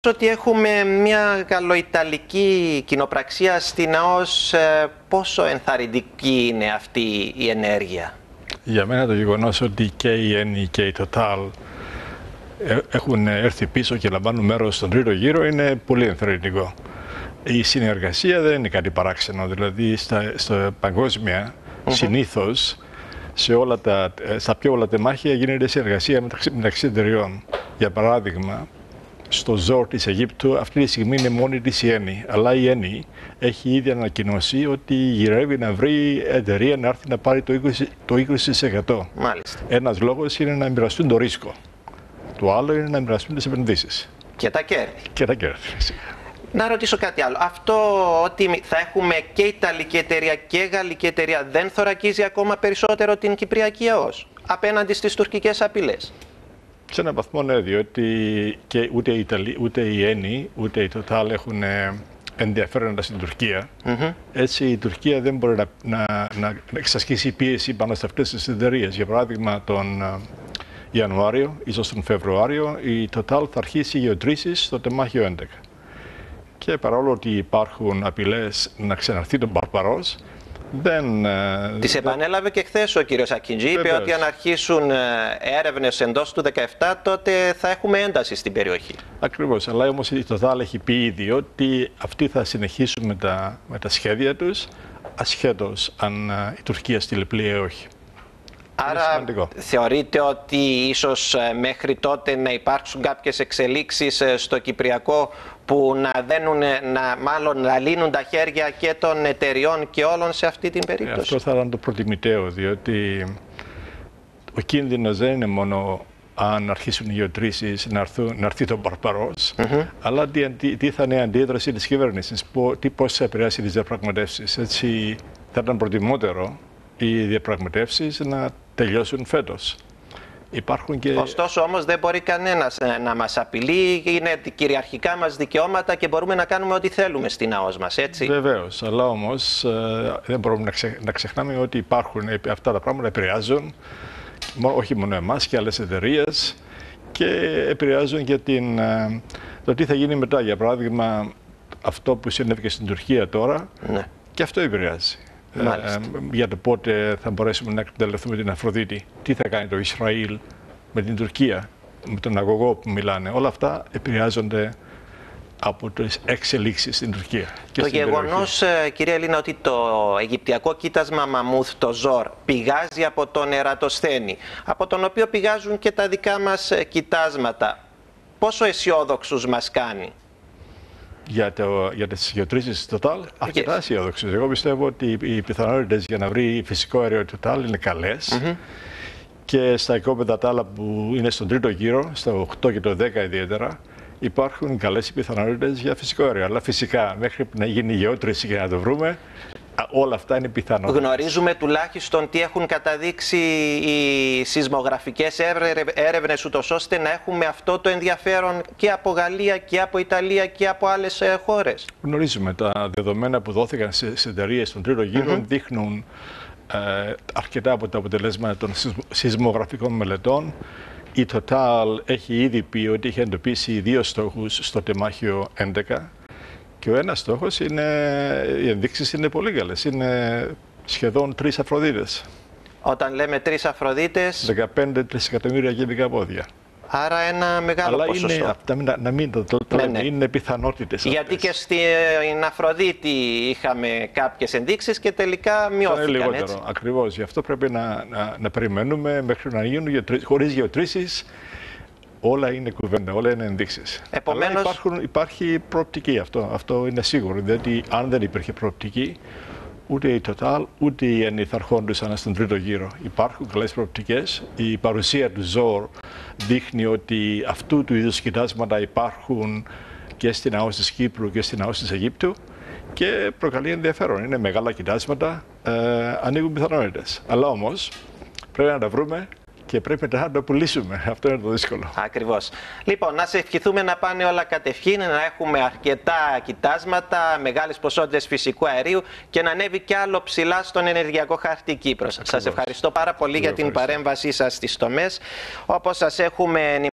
ότι έχουμε μια γαλλοϊταλική κοινοπραξία στην ΑΟΣ. Πόσο ενθαρρυντική είναι αυτή η ενέργεια? Για μένα το γεγονός ότι και η Eni και η Total έχουν έρθει πίσω και λαμβάνουν μέρος στον τρίτο γύρο είναι πολύ ενθαρρυντικό. Η συνεργασία δεν είναι κάτι παράξενο, δηλαδή στα παγκόσμια συνήθως στα πιο όλα τεμάχια γίνεται συνεργασία μεταξύ εταιριών. Για παράδειγμα, στο Zohr της Αιγύπτου αυτή τη στιγμή είναι μόνη της η Eni, αλλά η Eni έχει ήδη ανακοινώσει ότι γυρεύει να βρει εταιρεία να έρθει να πάρει το 20%. Μάλιστα. Ένας λόγος είναι να μοιραστούν το ρίσκο. Το άλλο είναι να μοιραστούν τις επενδύσεις. Και τα κέρδη. Και τα κέρδη. Να ρωτήσω κάτι άλλο. Αυτό ότι θα έχουμε και Ιταλική εταιρεία και Γαλλική εταιρεία δεν θωρακίζει ακόμα περισσότερο την Κυπριακή ΑΟΣ απέναντι στις τουρκικές απειλές? Σε έναν βαθμό ναι, διότι και ούτε η Eni ούτε η Total έχουν ενδιαφέροντα στην Τουρκία. Έτσι η Τουρκία δεν μπορεί να εξασκήσει πίεση πάνω σε αυτές τις εταιρείες. Για παράδειγμα, τον Ιανουάριο, ίσως τον Φεβρουάριο, η Total θα αρχίσει γεωτρήσεις στο τεμάχιο 11. Και παρόλο ότι υπάρχουν απειλές να ξαναρθεί τον Παρπαρός, Τις επανέλαβε και χθες ο κύριος Ακιντζή. Είπε ότι αν αρχίσουν έρευνες εντός του 2017, τότε θα έχουμε ένταση στην περιοχή. Ακριβώς, αλλά όμως η Total έχει πει ήδη ότι αυτοί θα συνεχίσουν με τα σχέδια τους, ασχέτως αν η Τουρκία στείλει πλοία ή όχι. Άρα θεωρείτε ότι ίσως μέχρι τότε να υπάρξουν κάποιες εξελίξεις στο Κυπριακό που να λύνουν τα χέρια και των εταιριών και όλων σε αυτή την περίπτωση? Αυτό θα ήταν το προτιμητέο, διότι ο κίνδυνος δεν είναι μόνο αν αρχίσουν οι γεωτρήσεις να έρθει το Παρπαρός, αλλά τι θα είναι η αντίδραση της κυβέρνησης, πώς θα επηρεάσει τις διαπραγματεύσεις. Έτσι θα ήταν προτιμότερο οι διαπραγματεύσεις να τελειώσουν φέτος. Ωστόσο όμως δεν μπορεί κανένας να μας απειλεί, είναι κυριαρχικά μας δικαιώματα και μπορούμε να κάνουμε ό,τι θέλουμε στην ΑΟΣ μας, έτσι? Βεβαίως, αλλά όμως δεν μπορούμε να ξεχνάμε ότι υπάρχουν αυτά τα πράγματα επηρεάζουν όχι μόνο εμάς και άλλες εταιρείες και επηρεάζουν και το τι θα γίνει μετά. Για παράδειγμα, αυτό που συνέβη και στην Τουρκία τώρα, και αυτό επηρεάζει. Για το πότε θα μπορέσουμε να εκμεταλλευτούμε την Αφροδίτη, τι θα κάνει το Ισραήλ με την Τουρκία, με τον αγωγό που μιλάνε. Όλα αυτά επηρεάζονται από τις εξελίξεις στην Τουρκία. Το γεγονός, κυρία Ελίνα, ότι το αιγυπτιακό κοίτασμα Μαμούθ, το Zohr, πηγάζει από τον Ερατοσθένη, από τον οποίο πηγάζουν και τα δικά μας κοιτάσματα, πόσο αισιόδοξους μας κάνει? Για τις γεωτρήσεις Total, αρκετά αισιόδοξες. Εγώ πιστεύω ότι οι πιθανότητες για να βρει φυσικό αέριο Total είναι καλές. Και στα οικόπεδα τα άλλα που είναι στον τρίτο γύρο, στο 8 και το 10 ιδιαίτερα, υπάρχουν καλές πιθανότητες για φυσικό αέριο. Αλλά φυσικά μέχρι να γίνει η γεώτρηση και να το βρούμε, όλα αυτά είναι πιθανό. Γνωρίζουμε τουλάχιστον τι έχουν καταδείξει οι σεισμογραφικές έρευνες, ούτως ώστε να έχουμε αυτό το ενδιαφέρον και από Γαλλία και από Ιταλία και από άλλες χώρες? Γνωρίζουμε. Τα δεδομένα που δόθηκαν σε εταιρείες στον τρίτο γύρο δείχνουν αρκετά από τα αποτελέσματα των σεισμογραφικών μελετών. Η Total έχει ήδη πει ότι είχε εντοπίσει 2 στόχους στο τεμάχιο 11. Και ο ένας στόχος οι ενδείξεις είναι πολύ καλές. Είναι σχεδόν 3 Αφροδίτες. Όταν λέμε 3 Αφροδίτες, 15 τρισεκατομμύρια κυβικά πόδια. Άρα ένα μεγάλο ποσοστό. Αλλά να μην το λέμε, είναι πιθανότητες. Γιατί και στην Αφροδίτη είχαμε κάποιες ενδείξεις και τελικά μειώθηκαν, έτσι? Ακριβώς. Γι' αυτό πρέπει να περιμένουμε μέχρι να γίνουν χωρίς γεωτρήσεις. Όλα είναι κουβέντα, όλα είναι ενδείξεις. Επομένως, υπάρχει προοπτική αυτό είναι σίγουρο. Διότι αν δεν υπήρχε προοπτική, ούτε η Total ούτε η Eni θα ερχόντουσαν στον τρίτο γύρο. Υπάρχουν καλές προοπτικές. Η παρουσία του Zohr δείχνει ότι αυτού του είδους κοιτάσματα υπάρχουν και στην ΑΟΣ της Κύπρου και στην ΑΟΣ της Αιγύπτου και προκαλεί ενδιαφέρον. Είναι μεγάλα κοιτάσματα, ανοίγουν πιθανότητες. Αλλά όμως πρέπει να τα βρούμε και πρέπει μετά να το πουλήσουμε. Αυτό είναι το δύσκολο. Ακριβώς. Λοιπόν, να σε ευχηθούμε να πάνε όλα κατευχήν, να έχουμε αρκετά κοιτάσματα, μεγάλες ποσότητες φυσικού αερίου και να ανέβει κι άλλο ψηλά στον ενεργειακό χάρτη Κύπρος. Σας ευχαριστώ πάρα πολύ για την παρέμβασή σας στις τομές. Όπως σας έχουμε